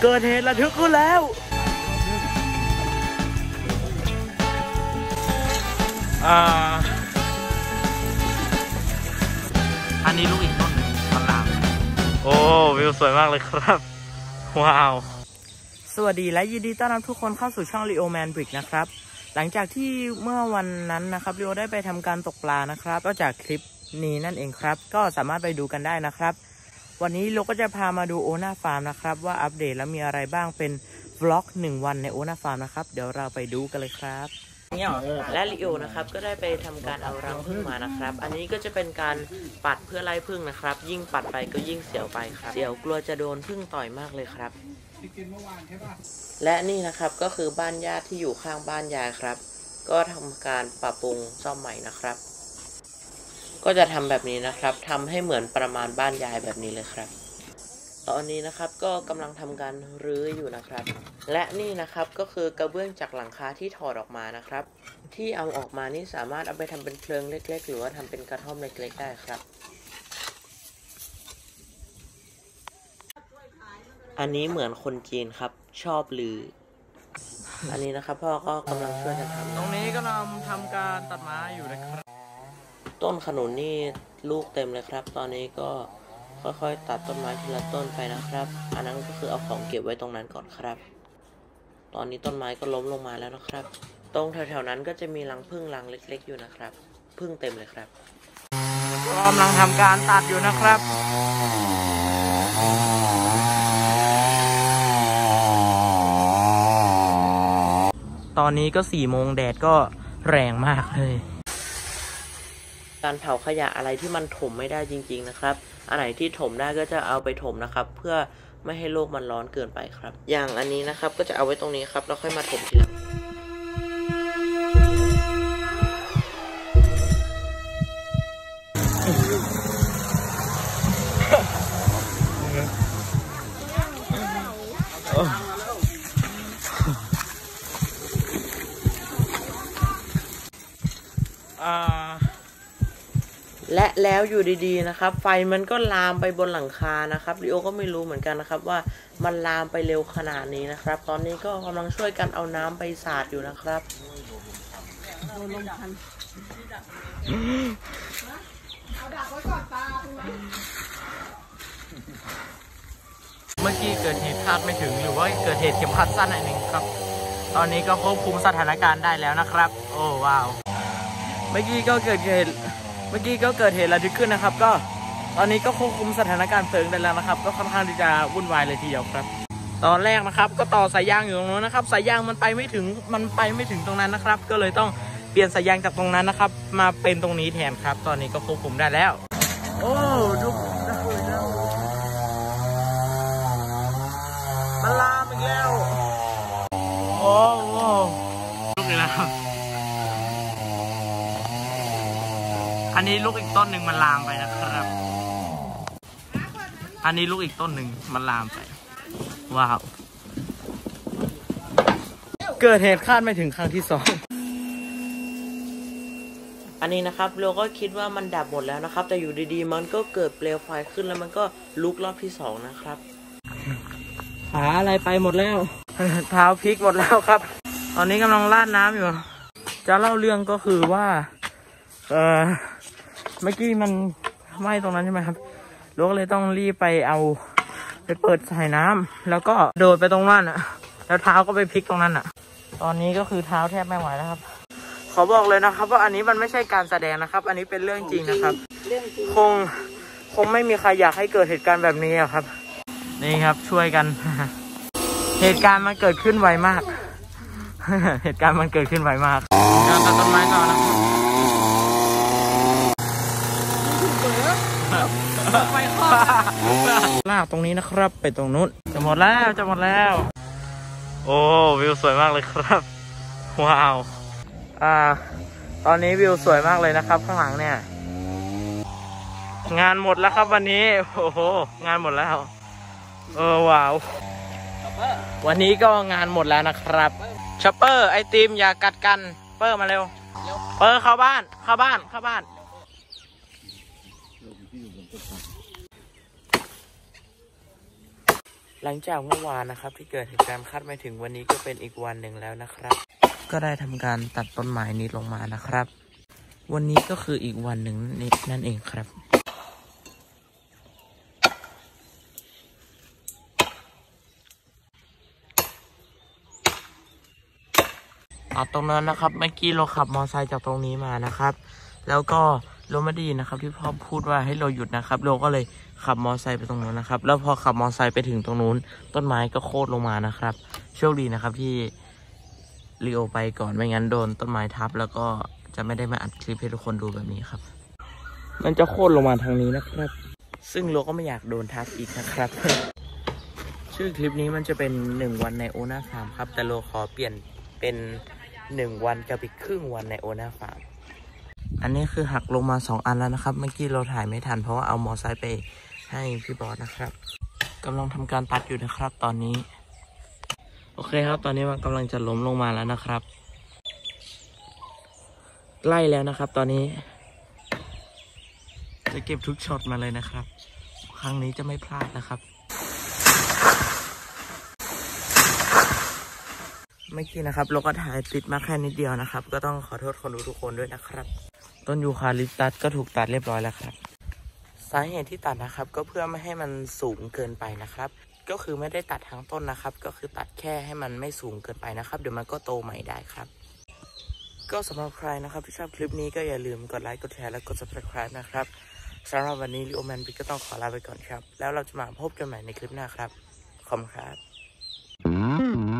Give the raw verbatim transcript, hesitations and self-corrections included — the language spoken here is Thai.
เกิดเหตุระทึกขึ้นแล้วอ่าอันนี้ลูกอีกต้นหนึ่งมันลามโอ้วิวสวยมากเลยครับว้าวสวัสดีและยินดีต้อนรับทุกคนเข้าสู่ช่อง Leo Man Brick นะครับหลังจากที่เมื่อวันนั้นนะครับ Leo ได้ไปทำการตกปลานะครับก็จากคลิปนี้นั่นเองครับก็สามารถไปดูกันได้นะครับวันนี้เราก็จะพามาดูโอนาฟาร์มนะครับว่าอัปเดตแล้วมีอะไรบ้างเป็นวล็อกหนึ่งวันในโอนาฟาร์มนะครับเดี๋ยวเราไปดูกันเลยครับและลิโอนะครับก็ได้ไปทำการเอารังผึ้งมานะครับอันนี้ก็จะเป็นการปัดเพื่อไล่ผึ้งนะครับยิ่งปัดไปก็ยิ่งเสียวไปครับเสียวกลัวจะโดนผึ้งต่อยมากเลยครับและนี่นะครับก็คือบ้านญาติที่อยู่ข้างบ้านยายครับก็ทำการปรับปรุงซ่อมใหม่นะครับก็จะทำแบบนี้นะครับทำให้เหมือนประมาณบ้านยายแบบนี้เลยครับตอนนี้นะครับก็กำลังทำการรื้ออยู่นะครับและนี่นะครับก็คือกระเบื้องจากหลังคาที่ถอดออกมานะครับที่เอาออกมานี่สามารถเอาไปทำเป็นเพลิงเล็กๆหรือว่าทำเป็นกระท่อมเล็กๆได้ครับอันนี้เหมือนคนจีนครับชอบลืออันนี้นะครับพ่อก็กำลังช่วยกันทำตรงนี้กำลังทำการตัดไม้อยู่นะครับต้นขนุนนี่ลูกเต็มเลยครับตอนนี้ก็ค่อยๆตัดต้นไม้ทีละต้นไปนะครับอันนั้นก็คือเอาของเก็บไว้ตรงนั้นก่อนครับตอนนี้ต้นไม้ก็ล้มลงมาแล้วนะครับตรงแถวๆนั้นก็จะมีรังผึ้งรังเล็กๆอยู่นะครับผึ้งเต็มเลยครับกำลังทำการตัดอยู่นะครับตอนนี้ก็สี่โมงแดดก็แรงมากเลยการเผาขยะอะไรที่มันถมไม่ได้จริงๆนะครับอันไหนที่ถมได้ก็จะเอาไปถมนะครับเพื่อไม่ให้โลกมันร้อนเกินไปครับอย่างอันนี้นะครับก็จะเอาไว้ตรงนี้ครับแล้วค่อยมาถมทีหลังและแล้วอยู่ดีๆนะครับไฟมันก็ลามไปบนหลังคานะครับลิโอก็ไม่รู้เหมือนกันนะครับว่ามันลามไปเร็วขนาดนี้นะครับตอนนี้ก็กำลังช่วยกันเอาน้ำไปสาดอยู่นะครับเมื่อกี้เกิดเหตุคาดไม่ถึงหรือว่าเกิดเหตุเข็มขัดสั้นอันหนึ่งครับตอนนี้ก็ควบคุมสถานการณ์ได้แล้วนะครับโอ้ว้าวเมื่อกี้ก็เกิดเหตุเมื่อกี้ก็เกิดเหตุระทึกขึ้นนะครับก็ตอนนี้ก็ควบคุมสถานการณ์เพลิงได้แล้วนะครับก็ค่อนข้างที่จะวุ่นวายเลยทีเดียวครับตอนแรกนะครับก็ต่อสายยางอยู่ตรงนู้นนะครับสายยางมันไปไม่ถึงมันไปไม่ถึงตรงนั้นนะครับก็เลยต้องเปลี่ยนสายยางจากตรงนั้นนะครับมาเป็นตรงนี้แทนครับตอนนี้ก็ควบคุมได้แล้วโอ้ดูมันลามอีกแล้วโอ้โหลูกนี่นะครับอันนี้ลูกอีกต้นหนึ่งมันลามไปนะครับอันนี้ลูกอีกต้นหนึ่งมันลามไปว้าวเกิดเหตุคาดไม่ถึงครั้งที่สองอันนี้นะครับเราก็คิดว่ามันดับหมดแล้วนะครับแต่อยู่ดีๆมันก็เกิดเปลวไฟขึ้นแล้วมันก็ลุกรอบที่สองนะครับหาอะไรไปหมดแล้วเท้าพลิกหมดแล้วครับตอนนี้กำลังราดน้ำอยู่จะเล่าเรื่องก็คือว่าเออเมื่อกี้มันไหม้ตรงนั้นใช่ไหมครับลูกเลยต้องรีบไปเอาไปเปิดสายน้ำแล้วก็โดดไปตรงนั้นอ่ะแล้วเท้าก็ไปพลิกตรงนั้นอ่ะตอนนี้ก็คือเท้าแทบไม่ไหวแล้วครับขอบอกเลยนะครับว่าอันนี้มันไม่ใช่การแสดงนะครับอันนี้เป็นเรื่องจริงนะครับคงคงไม่มีใครอยากให้เกิดเหตุการณ์แบบนี้ครับนี่ครับช่วยกันเหตุการณ์มันเกิดขึ้นไวมากเหตุการณ์มันเกิดขึ้นไวมากการตัดต้นไม้ก่อนนะครับไปข้อลากตรงนี้นะครับไปตรงนู้นจะหมดแล้วจะหมดแล้วโอ้วิวสวยมากเลยครับว้าวอ่าตอนนี้วิวสวยมากเลยนะครับข้างหลังเนี่ยงานหมดแล้วครับวันนี้โอ้โหงานหมดแล้วเออว้าววันนี้ก็งานหมดแล้วนะครับช็อปเปอร์ไอติมอย่ากัดกันเปอร์มาเร็วเปอร์เข้าบ้านเข้าบ้านเข้าบ้านหลังจากเมื่อวานนะครับที่เกิดเหตุการณ์คาดไม่ถึงวันนี้ก็เป็นอีกวันหนึ่งแล้วนะครับก็ได้ทำการตัดต้นไม้นี้ลงมานะครับวันนี้ก็คืออีกวันหนึ่งนั่นเองครับเอาตรงนั้นนะครับเมื่อกี้เราขับมอเตอร์ไซค์จากตรงนี้มานะครับแล้วก็เราไม่ได้ยินนะครับที่พ่อพูดว่าให้เราหยุดนะครับเราก็เลยขับมอเตอร์ไซค์ไปตรงนู้นนะครับแล้วพอขับมอเตอร์ไซค์ไปถึงตรงนู้นต้นไม้ก็โค่นลงมานะครับโชคดีนะครับที่ลีโอไปก่อนไม่งั้นโดนต้นไม้ทับแล้วก็จะไม่ได้มาอัดคลิปให้ทุกคนดูแบบนี้ครับมันจะโค่นลงมาทางนี้นะครับซึ่งเราก็ไม่อยากโดนทับอีกนะครับ ชื่อคลิปนี้มันจะเป็นหนึ่งวันในโอนาฟาร์มครับแต่เราขอเปลี่ยนเป็นหนึ่งวันกับอีกครึ่งวันในโอนาฟาร์มอันนี้คือหักลงมาสองอันแล้วนะครับเมื่อกี้เราถ่ายไม่ทันเพราะว่าเอามอไซค์ไปให้พี่บอสนะครับกำลังทำการตัดอยู่นะครับตอนนี้โอเคครับตอนนี้มันกำลังจะล้มลงมาแล้วนะครับใกล้แล้วนะครับตอนนี้จะเก็บทุกช็อตมาเลยนะครับครั้งนี้จะไม่พลาดนะครับเมื่อกี้นะครับเราก็ถ่ายติดมาแค่นิดเดียวนะครับก็ต้องขอโทษคนดูทุกคนด้วยนะครับต้นยูคาลิปตัสก็ถูกตัดเรียบร้อยแล้วครับสาเหตุที่ตัดนะครับก็เพื่อไม่ให้มันสูงเกินไปนะครับก็คือไม่ได้ตัดทั้งต้นนะครับก็คือตัดแค่ให้มันไม่สูงเกินไปนะครับเดี๋ยวมันก็โตใหม่ได้ครับก็สำหรับใครนะครับที่ชอบคลิปนี้ก็อย่าลืมกดไลค์กดแชร์และกด ซับสไครบ์ นะครับสำหรับวันนี้ลิโอแมนบิ๊กก็ต้องขอลาไปก่อนครับแล้วเราจะมาพบกันใหม่ในคลิปหน้าครับขอบคุณครับ